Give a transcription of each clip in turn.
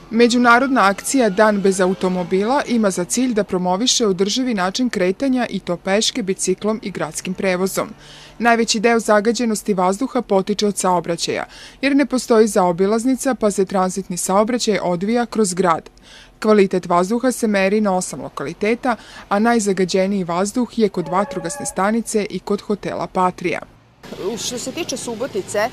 Međunarodna akcija Dan bez automobila ima za cilj da promoviše održivi način kretanja i to peške, biciklom i gradskim prevozom. Najveći deo zagađenosti vazduha potiče od saobraćaja, jer ne postoji zaobilaznica pa se tranzitni saobraćaj odvija kroz grad. Kvalitet vazduha se meri na 8 lokaliteta, a najzagađeniji vazduh je kod vatrogasne stanice i kod hotela Patrija. Što se tiče Subotice,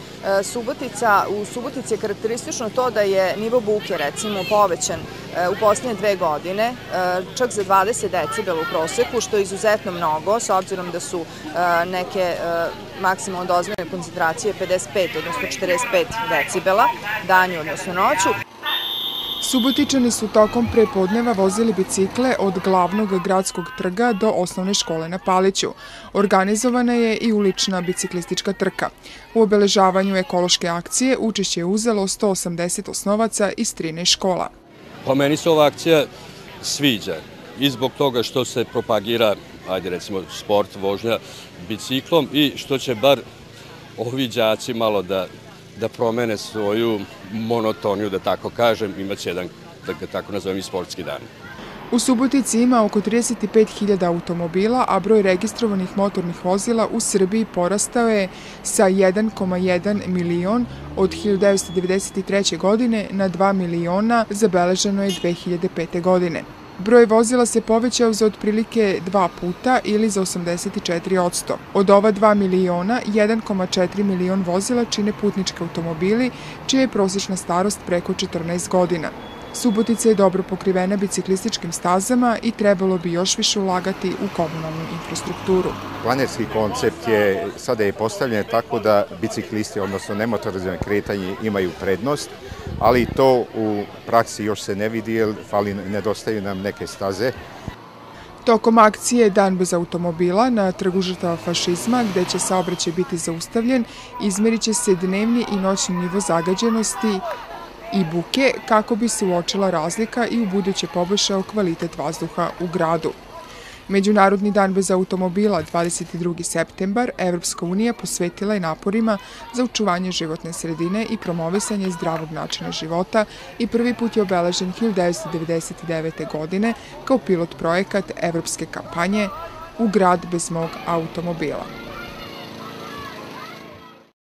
u Subotici je karakteristično to da je nivo buke recimo povećan u posljednje 2 godine, čak za 20 decibela u proseku, što je izuzetno mnogo, s obzirom da su neke maksimalno dozvoljene koncentracije 55, odnosno 45 decibela, danju odnosno noću. Subotičani su tokom prepodneva vozili bicikle od glavnog gradskog trga do osnovne škole na Paliću. Organizovana je i ulična biciklistička trka. U obeležavanju ekološke akcije učešće je uzelo 180 osnovaca iz 13 škola. Pa meni se ova akcija sviđa i zbog toga što se propagira, ajde recimo, sport, vožnja biciklom i što će bar ovi đaci malo da promene svoju monotoniju, da tako kažem, imaće jedan, da ga tako nazovem, i sportski dan. U Subotici ima oko 35.000 automobila, a broj registrovanih motornih vozila u Srbiji porastao je sa 1,1 milion od 1993. godine na 2 miliona, zabeleženo je 2005. godine. Broj vozila se povećao za otprilike 2 puta ili za 84%. Od ova 2 miliona, 1,4 milion vozila čine putnički automobili, čija je prosječna starost preko 14 godina. Subotica je dobro pokrivena biciklističkim stazama i trebalo bi još više ulagati u komunalnu infrastrukturu. Planerski koncept je sada postavljen tako da biciklisti, odnosno nemotorizovani kretanje, imaju prednost, ali to u praksi još se ne vidi jer nedostaju nam neke staze. Tokom akcije Dan bez automobila na Trgu žrtava fašizma, gde će saobraćaj biti zaustavljen, izmerit će se dnevni i noćni nivo zagađenosti i buke kako bi se uočila razlika i ubuduće poboljšao kvalitet vazduha u gradu. Međunarodni dan bez automobila, 22. septembar, Evropska unija posvetila je naporima za očuvanje životne sredine i promovisanje zdravog načina života i prvi put je obeležen 1999. godine kao pilot projekat evropske kampanje U grad bez mog automobila.